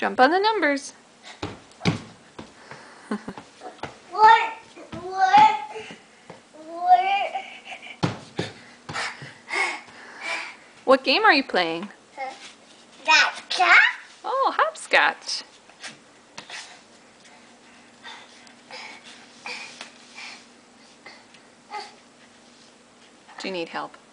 Jump on the numbers. What? What game are you playing? That. Oh, hopscotch. Do you need help?